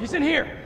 He's in here!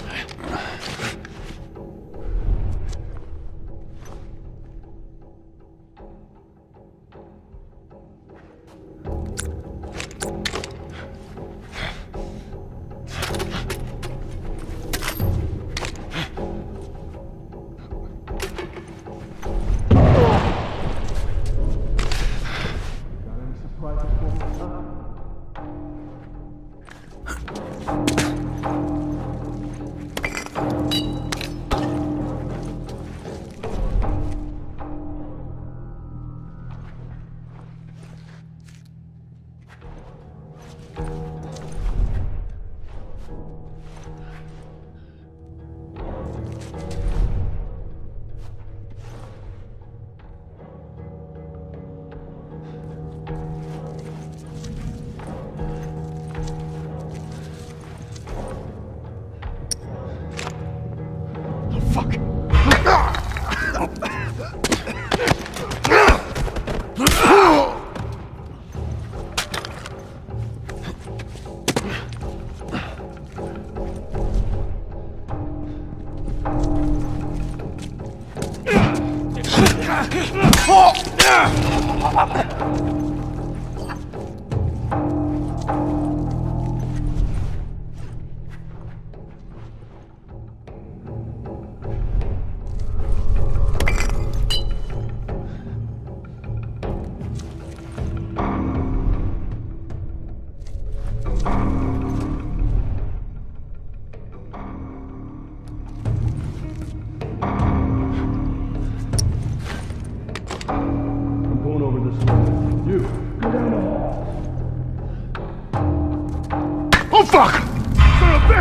Oh, fuck! Son of a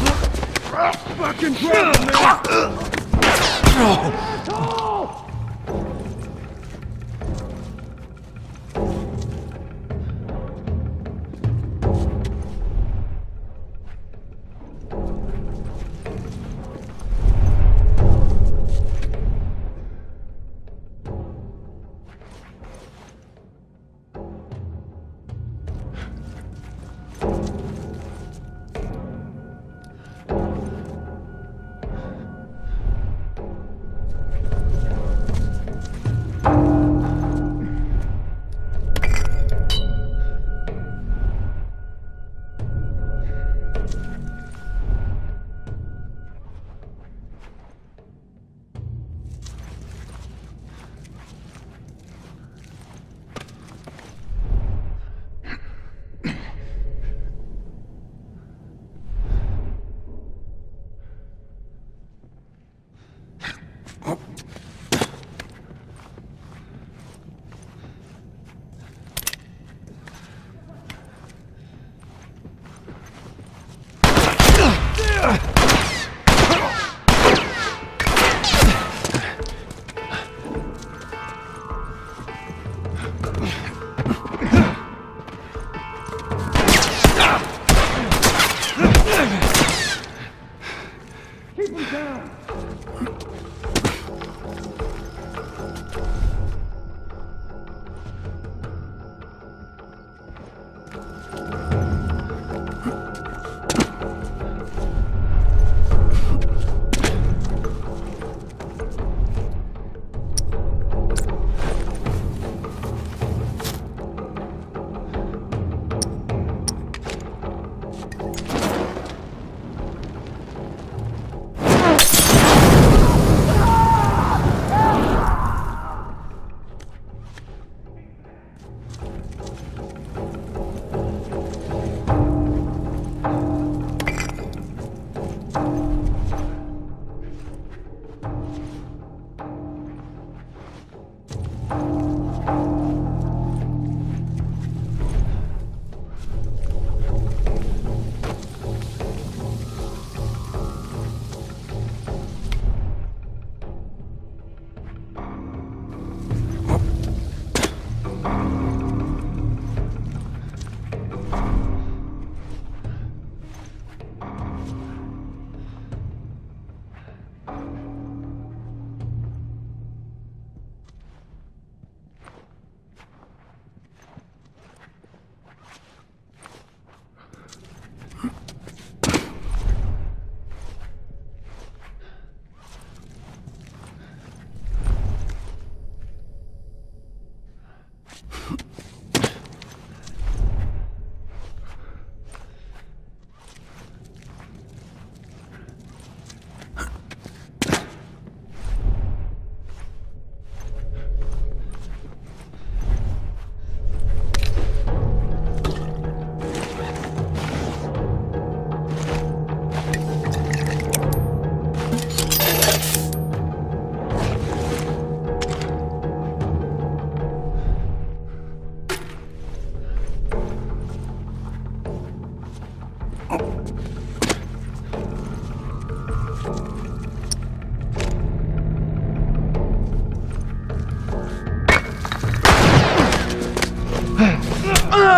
bitch! Fucking grab him, man!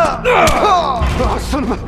Oh, son of a...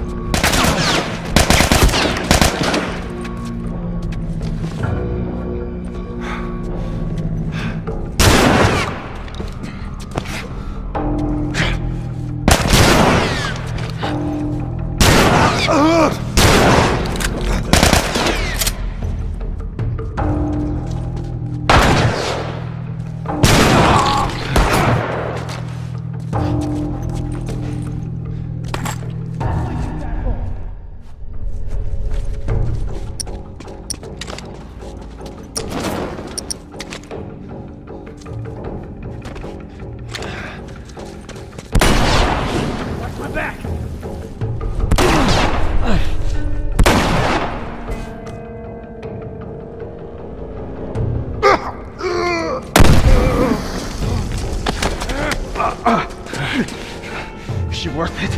Is she worth it?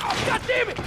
God damn it!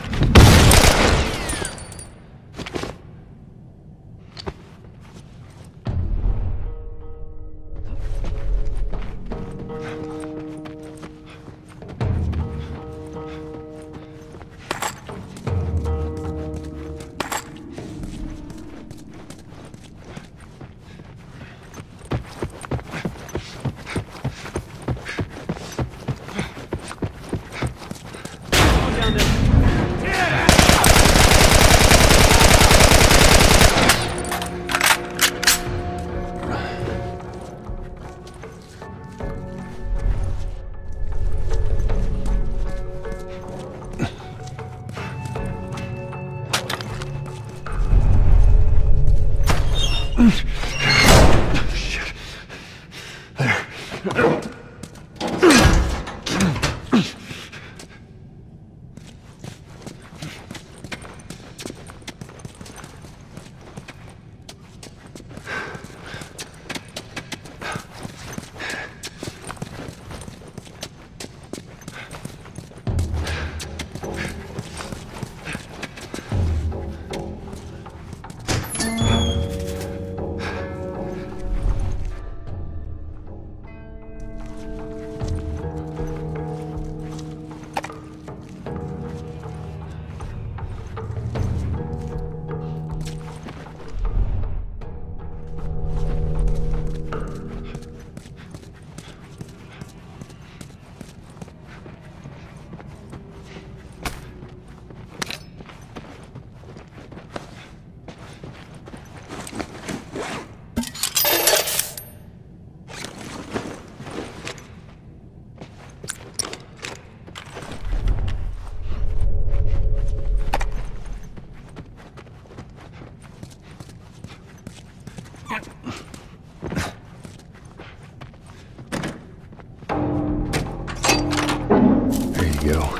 Shit. There. There you go.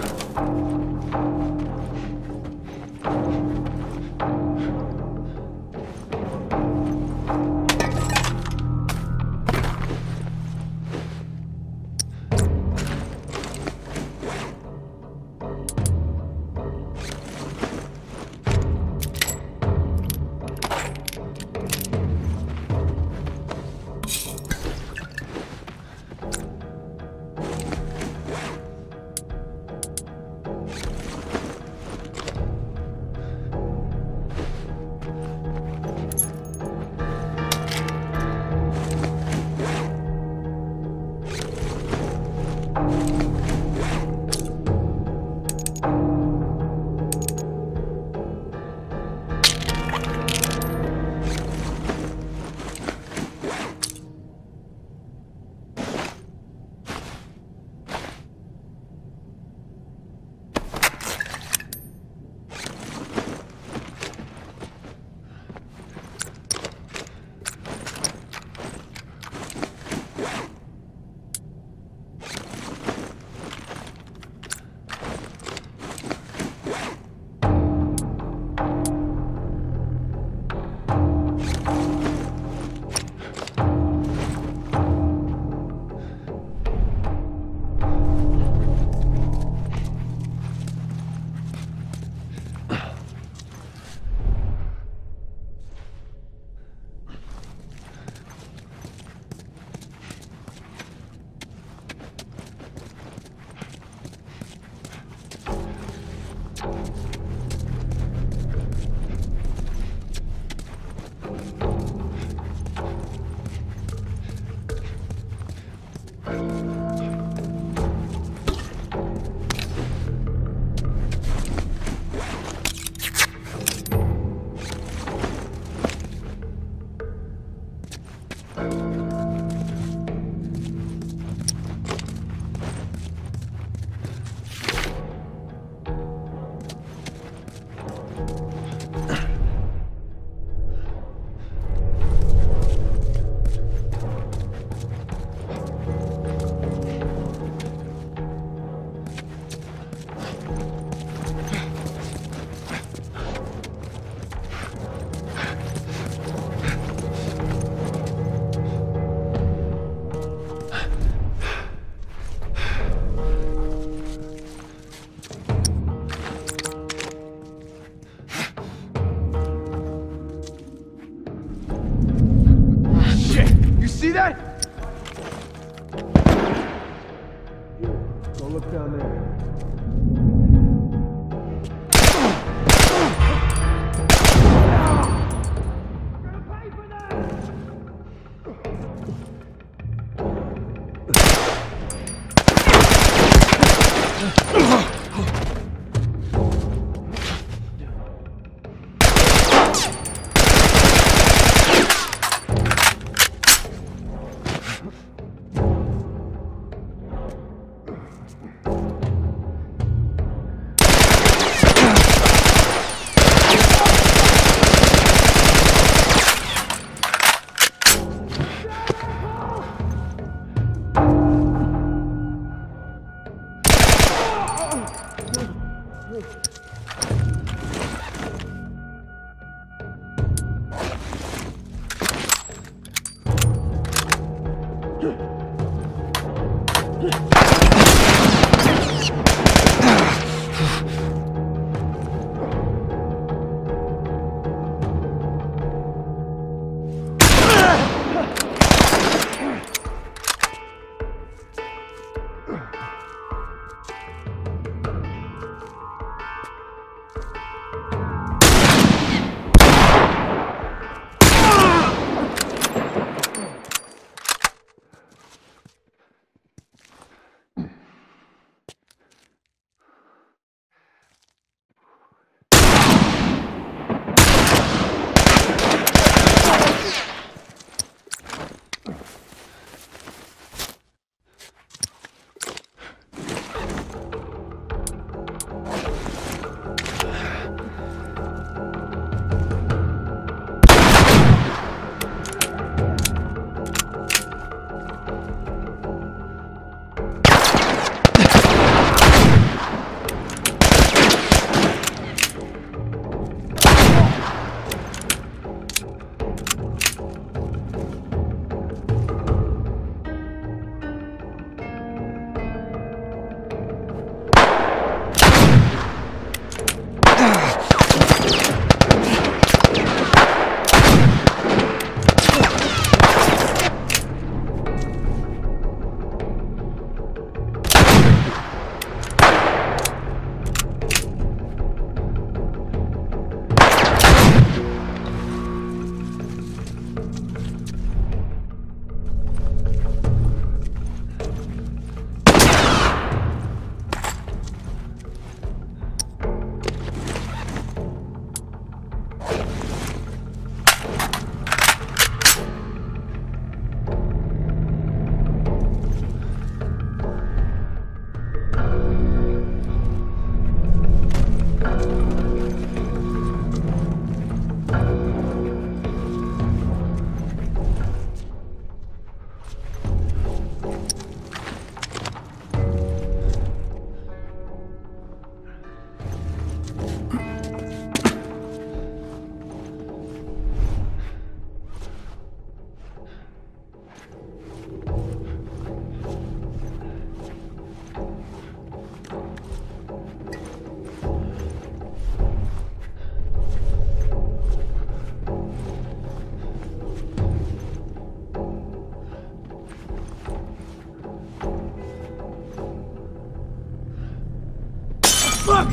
Fuck!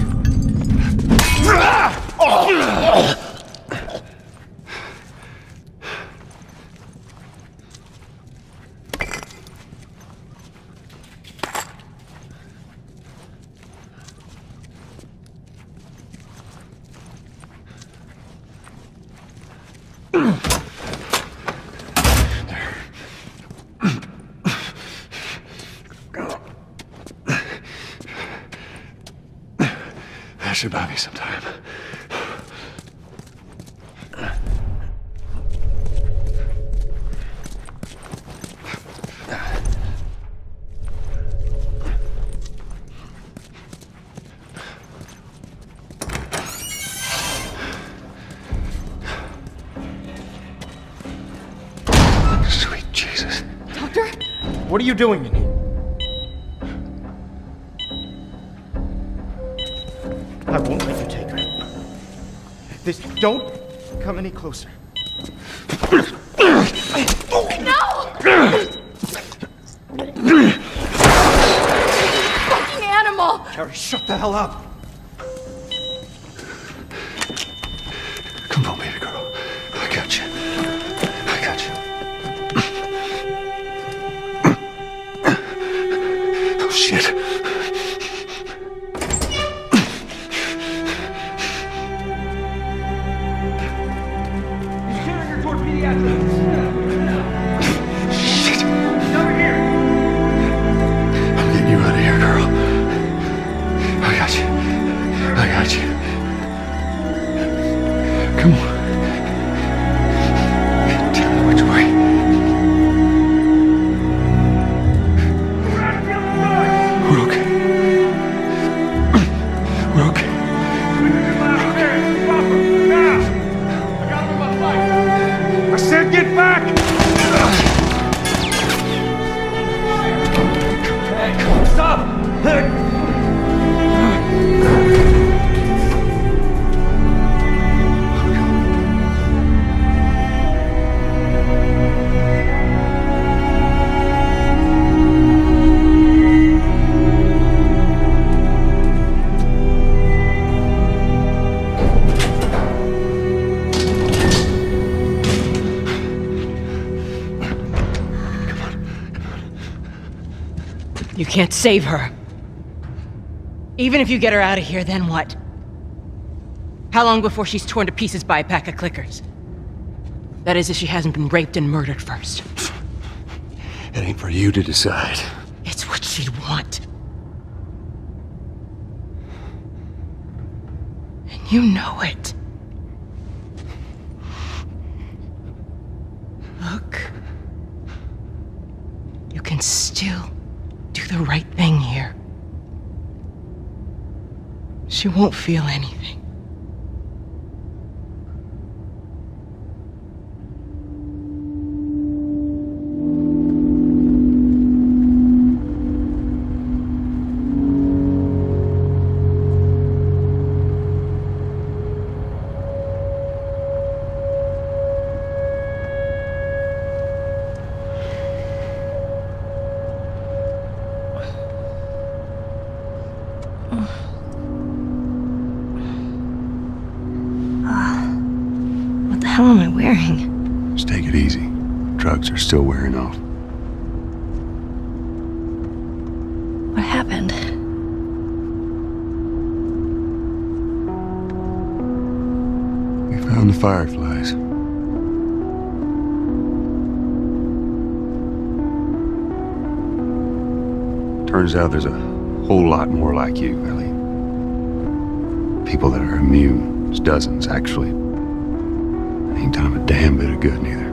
That should buy me some time. Sweet Jesus. Doctor? What are you doing in here? I won't let you take her. Don't come any closer. No! Fucking animal! Carrie, shut the hell up. Come on, baby girl. I got you. I got you. Oh, shit. Shit. Over here. I'm getting you out of here, girl. I got you. I got you. Come on. Tell me which way. We're okay. We're okay. can't save her. Even if you get her out of here, then what? How long before she's torn to pieces by a pack of clickers? That is, if she hasn't been raped and murdered first. It ain't for you to decide. It's what she'd want. And you know it. Look. You can still do the right thing here. She won't feel anything. What the hell am I wearing? Just take it easy. Drugs are still wearing off. What happened? We found the fireflies. Turns out there's a whole lot more like you, Ellie. People that are immune. There's dozens, actually. Ain't done them a damn bit of good, neither.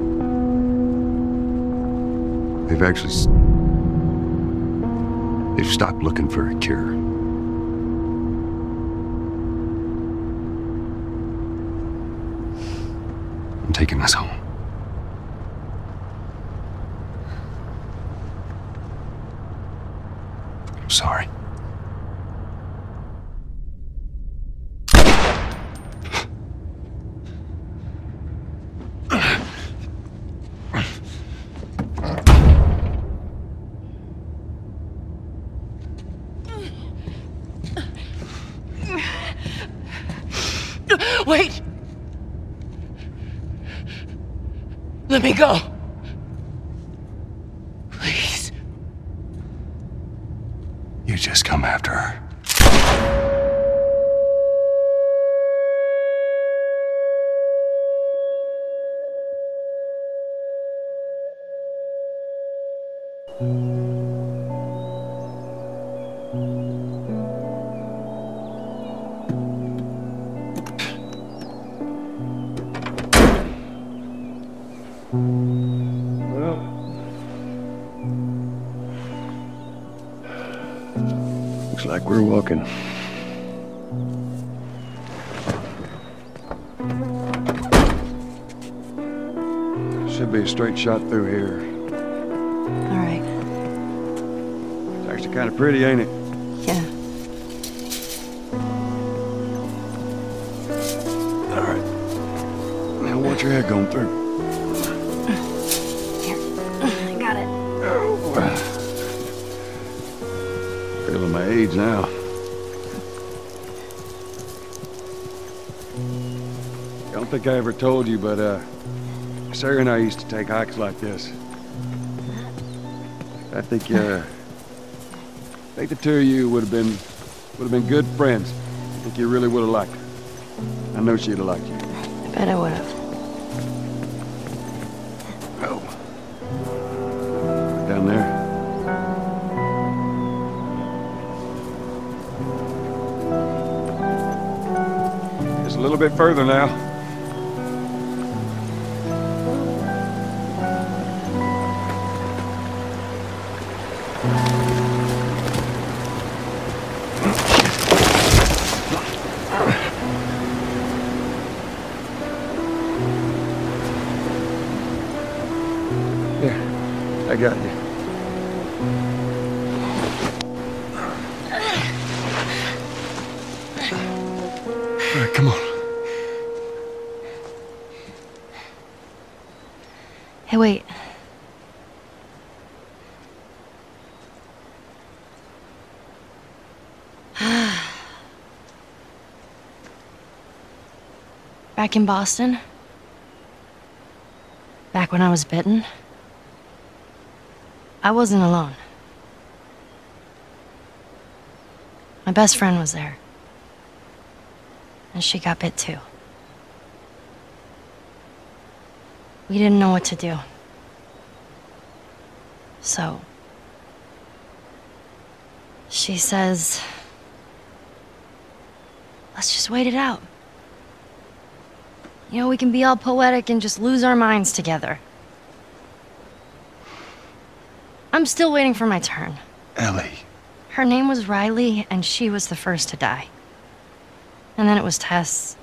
They've stopped looking for a cure. I'm taking us home. I'm sorry. Wait! Let me go. Please. You just come after her. Looks like we're walking. Should be a straight shot through here. All right. It's actually kind of pretty, ain't it? Yeah. All right. Now watch your head going through. Here. I got it. Feeling my age now. I don't think I ever told you, but Sarah and I used to take hikes like this. I think the two of you would have been good friends. I think you really would have liked her. I know she'd have liked you. I bet I would have. Oh. Down there. Just a little bit further now. Here, I got you. All right, come on. Hey, wait. Back in Boston? Back when I was bitten? I wasn't alone. My best friend was there. And she got bit too. We didn't know what to do. So... she says... let's just wait it out. You know, we can be all poetic and just lose our minds together. I'm still waiting for my turn. Ellie. Her name was Riley, and she was the first to die. And then it was Tess.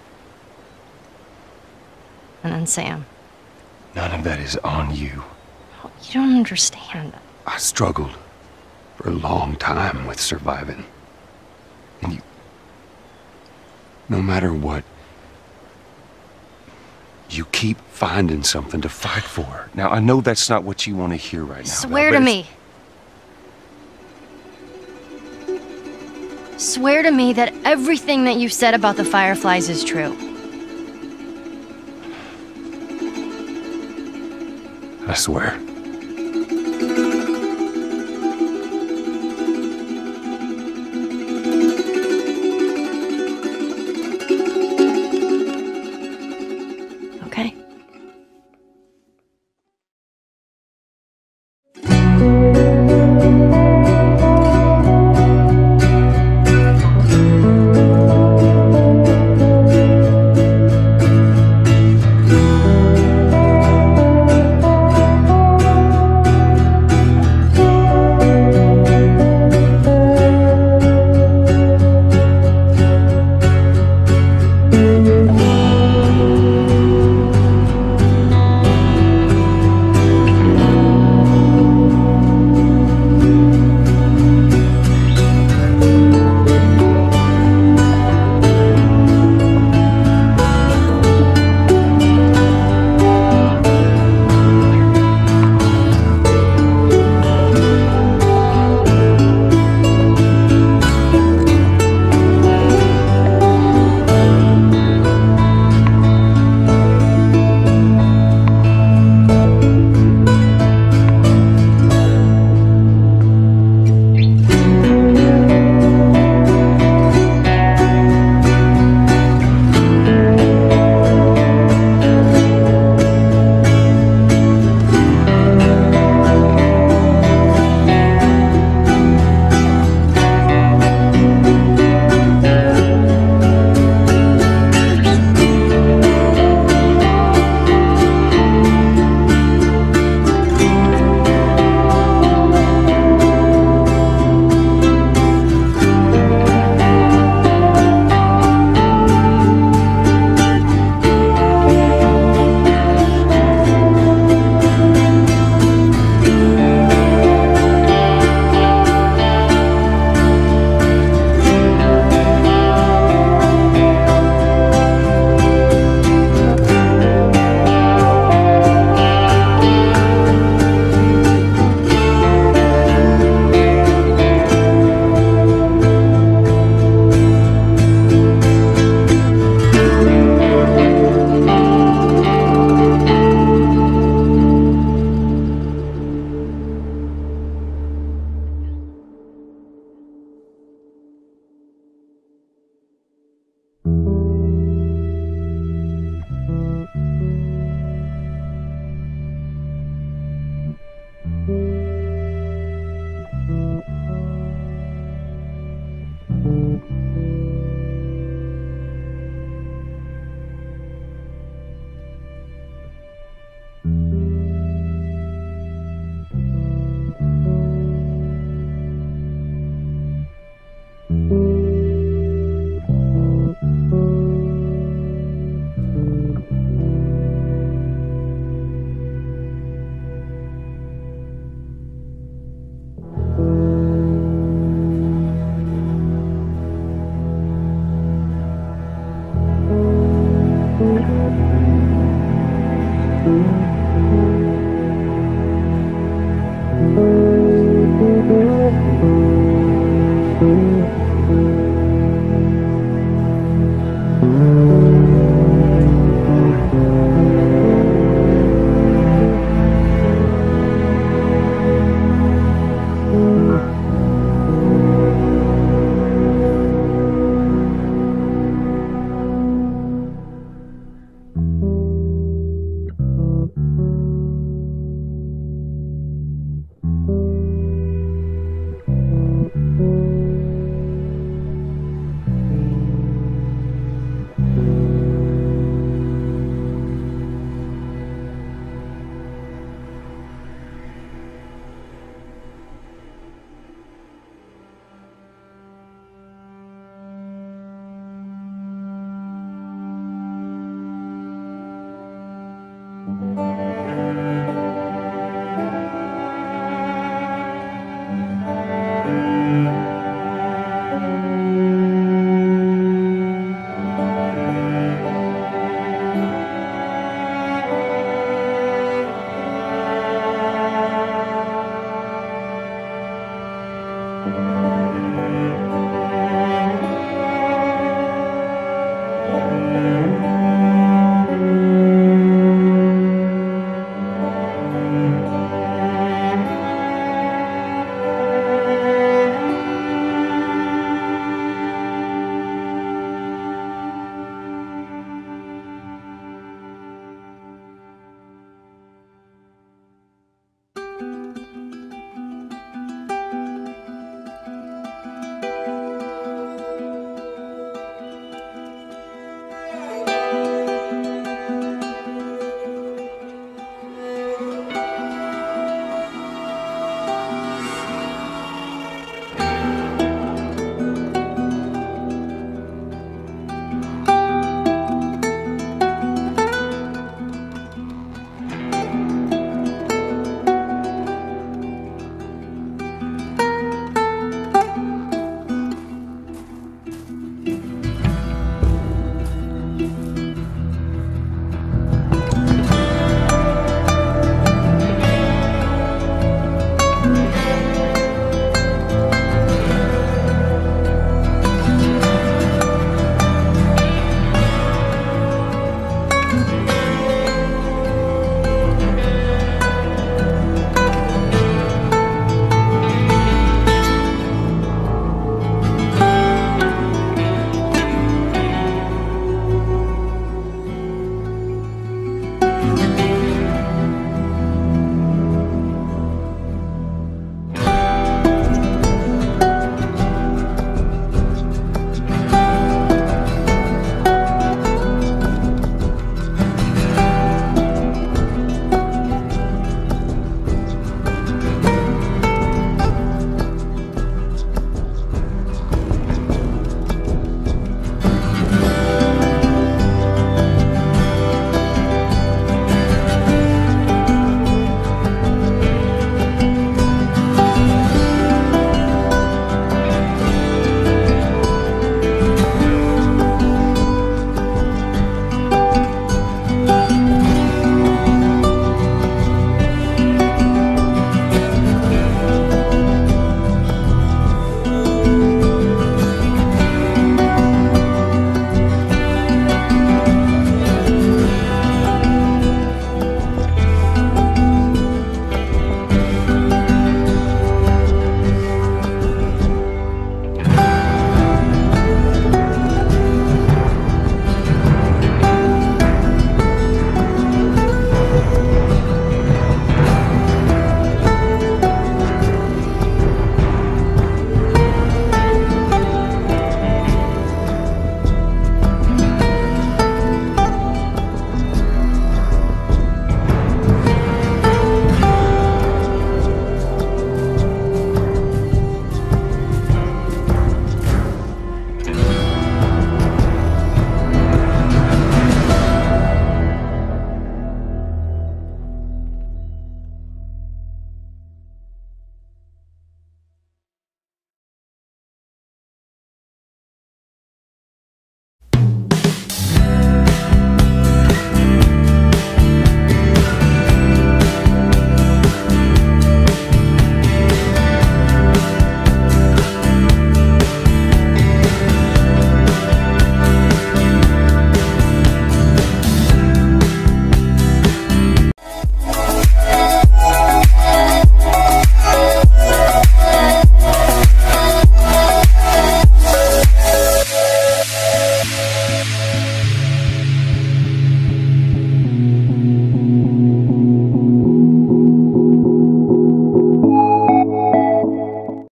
And then Sam. None of that is on you. Oh, you don't understand. I struggled for a long time with surviving. And you... no matter what, you keep finding something to fight for. Now, I know that's not what you want to hear right now. Swear to me. Swear to me that everything that you've said about the Fireflies is true. I swear. Okay.